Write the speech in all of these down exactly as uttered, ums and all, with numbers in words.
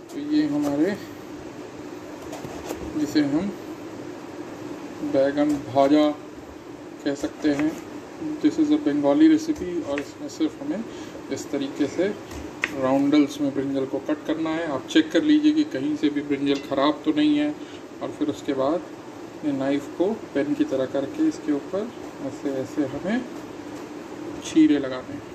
तो ये हमारे, जिसे हम बैगन भाजा कह सकते हैं, this is a Bengali recipe. और इसमें सिर्फ हमें इस तरीके से राउंडल्स में ब्रिंजल को कट करना है। आप चेक कर लीजिए कि कहीं से भी ब्रिंजल ख़राब तो नहीं है। और फिर उसके बाद ये नाइफ़ को पेन की तरह करके इसके ऊपर ऐसे ऐसे हमें चीरे लगाने हैं।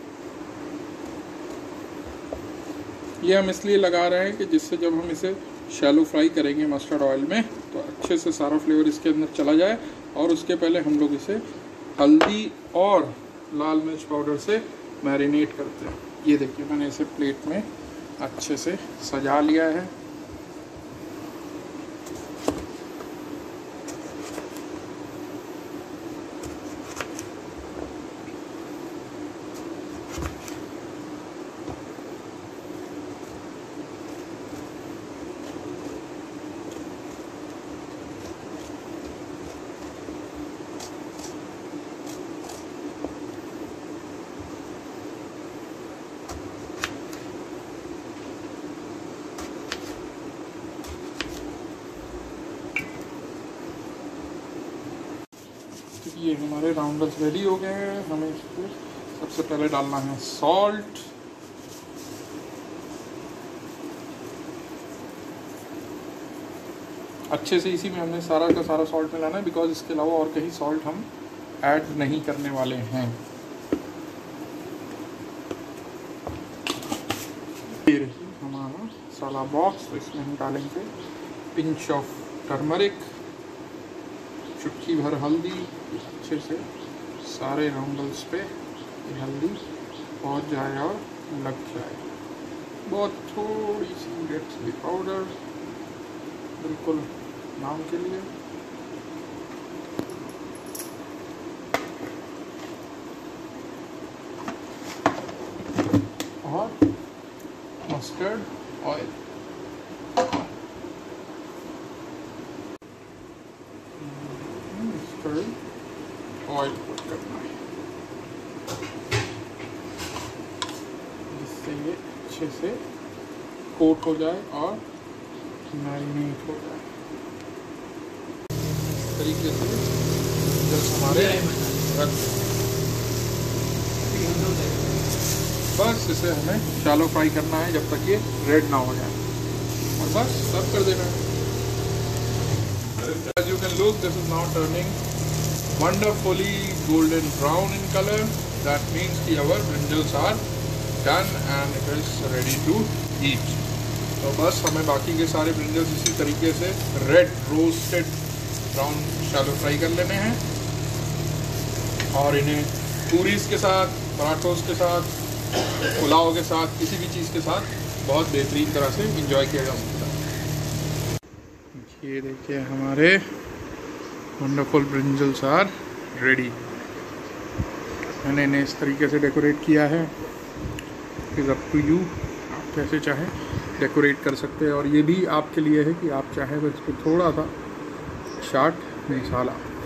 ये हम इसलिए लगा रहे हैं कि जिससे जब हम इसे शैलो फ्राई करेंगे मस्टर्ड ऑयल में तो अच्छे से सारा फ्लेवर इसके अंदर चला जाए। और उसके पहले हम लोग इसे हल्दी और लाल मिर्च पाउडर से मैरिनेट करते हैं। ये देखिए मैंने इसे प्लेट में अच्छे से सजा लिया है। ये हमारे राउंडल्स रेडी हो गए हैं। हमें इसको सबसे पहले डालना है सॉल्ट, अच्छे से इसी में हमने सारा का सारा सॉल्ट मिलाना है, बिकॉज इसके अलावा और कहीं सॉल्ट हम ऐड नहीं करने वाले हैं। ये रही हमारा मसाला बॉक्स। तो इसमें हम डालेंगे पिंच ऑफ टर्मरिक, चुटकी भर हल्दी, अच्छे से सारे राउंडल्स पे ये हल्दी पहुंच जाए और लग जाए। बहुत थोड़ी सी रेड चिली पाउडर, बिल्कुल नाम के लिए। और मस्टर्ड ऑयल। ऑयल कोट करना है जिससे ये अच्छे से कोट हो जाए और मैरिनेट हो जाए। इस तरीके से जब हमारे रख, बस इसे हमें शैलो फ्राई करना है जब तक ये रेड ना हो जाए और बस सर्व कर देना है। As you can look, this is now turning wonderfully golden brown in color. That means कि our brinjals are done and it is ready to eat. तो बस हमें बाकी के सारे ब्रिंजल्स इसी तरीके से red roasted brown shallow fry कर लेने हैं और इन्हें पूरीज के साथ, पराठों के साथ, पुलाव के साथ, किसी भी चीज़ के साथ बहुत बेहतरीन तरह से इंजॉय किया जा सकता है। ये देखिए हमारे वंडरफुल ब्रिंजल्स आर रेडी। मैंने इन्हें इस तरीके से डेकोरेट किया है। इज़ अप टू यू, आप कैसे चाहें डेकोरेट कर सकते हैं। और ये भी आपके लिए है कि आप चाहें तो इसको थोड़ा सा चाट मसाला